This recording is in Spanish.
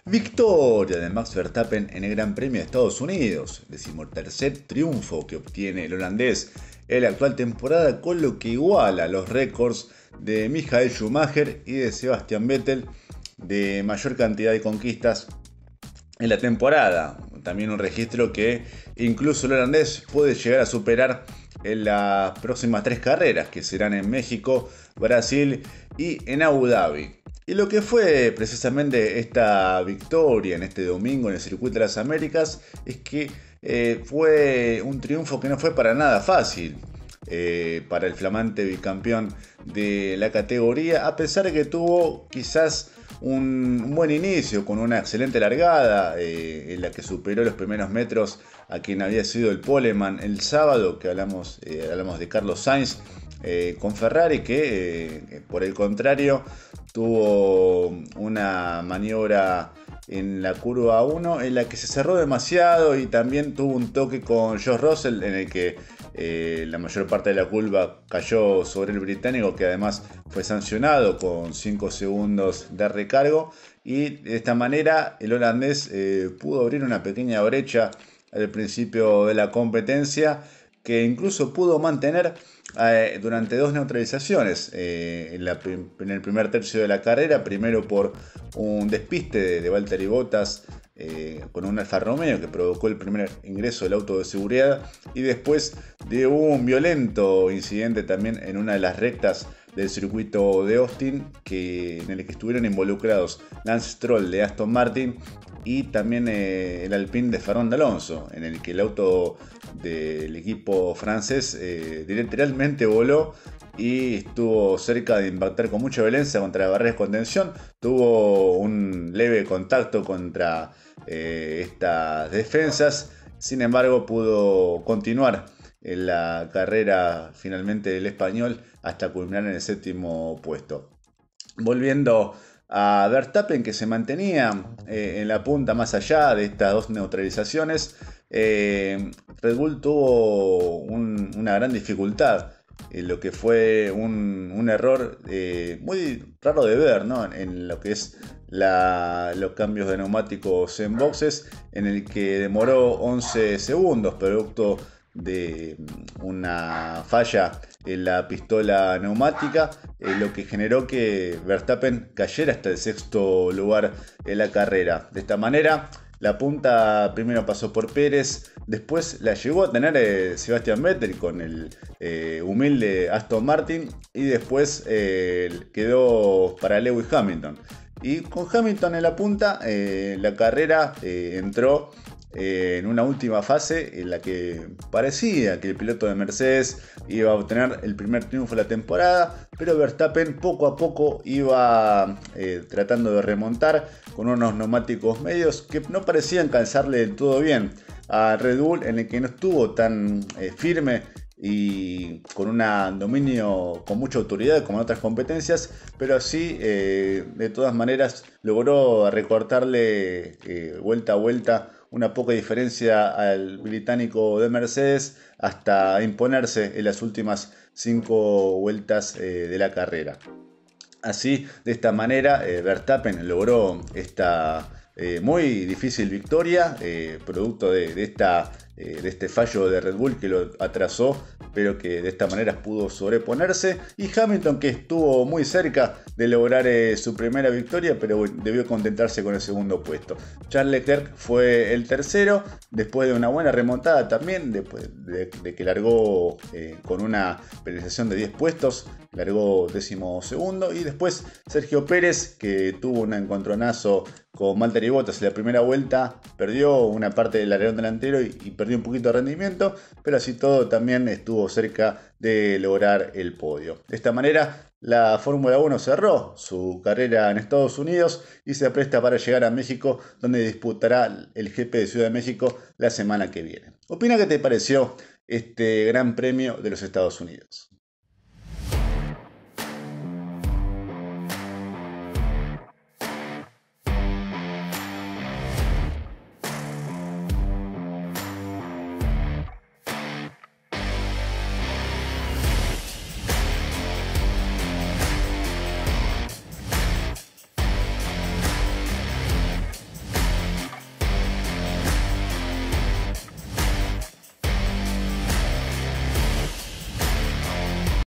Victoria de Max Verstappen en el Gran Premio de Estados Unidos, decimotercer triunfo que obtiene el holandés en la actual temporada, con lo que iguala los récords de Michael Schumacher y de Sebastian Vettel de mayor cantidad de conquistas en la temporada. También un registro que incluso el holandés puede llegar a superar en las próximas 3 carreras, que serán en México, Brasil y en Abu Dhabi. Y lo que fue precisamente esta victoria en este domingo en el Circuito de las Américas es que fue un triunfo que no fue para nada fácil para el flamante bicampeón de la categoría, a pesar de que tuvo quizás un buen inicio con una excelente largada en la que superó los primeros metros a quien había sido el poleman el sábado, que hablamos de Carlos Sainz con Ferrari, que por el contrario tuvo una maniobra en la curva 1 en la que se cerró demasiado y también tuvo un toque con George Russell en el que la mayor parte de la curva cayó sobre el británico, que además fue sancionado con 5 segundos de recargo, y de esta manera el holandés pudo abrir una pequeña brecha al principio de la competencia, que incluso pudo mantener durante 2 neutralizaciones en el primer tercio de la carrera, primero por un despiste de Valtteri Bottas con un Alfa Romeo que provocó el primer ingreso del auto de seguridad, y después de un violento incidente también en una de las rectas del circuito de Austin, en el que estuvieron involucrados Lance Stroll de Aston Martin y también el Alpine de Fernando Alonso, en el que el auto del equipo francés literalmente voló y estuvo cerca de impactar con mucha violencia contra la barrera de contención. Tuvo un leve contacto contra estas defensas, sin embargo pudo continuar en la carrera finalmente del español hasta culminar en el séptimo puesto. Volviendo a Verstappen, que se mantenía en la punta más allá de estas 2 neutralizaciones, Red Bull tuvo una gran dificultad en lo que fue un error muy raro de ver, ¿no? En lo que es los cambios de neumáticos en boxes, en el que demoró 11 segundos, producto de una falla en la pistola neumática, lo que generó que Verstappen cayera hasta el sexto lugar en la carrera. De esta manera, la punta primero pasó por Pérez, después la llegó a tener Sebastian Vettel con el humilde Aston Martin, y después quedó para Lewis Hamilton. Y con Hamilton en la punta, la carrera entró en una última fase en la que parecía que el piloto de Mercedes iba a obtener el primer triunfo de la temporada, pero Verstappen poco a poco iba tratando de remontar con unos neumáticos medios que no parecían calzarle del todo bien a Red Bull, en el que no estuvo tan firme y con un dominio con mucha autoridad como en otras competencias, pero sí de todas maneras logró recortarle vuelta a vuelta una poca diferencia al británico de Mercedes hasta imponerse en las últimas 5 vueltas de la carrera. Así, de esta manera, Verstappen logró esta muy difícil victoria, producto de este fallo de Red Bull que lo atrasó, pero que de esta manera pudo sobreponerse. Y Hamilton, que estuvo muy cerca de lograr su primera victoria, pero debió contentarse con el segundo puesto. Charles Leclerc fue el tercero, después de una buena remontada también, después de que largó con una penalización de 10 puestos, largó 12º, y después Sergio Pérez, que tuvo un encontronazo con Valtteri Bottas en la primera vuelta, perdió una parte del alerón delantero y perdió un poquito de rendimiento, pero así todo también estuvo cerca de lograr el podio. De esta manera, la Fórmula 1 cerró su carrera en Estados Unidos y se apresta para llegar a México, donde disputará el GP de Ciudad de México la semana que viene. Opina qué te pareció este Gran Premio de los Estados Unidos.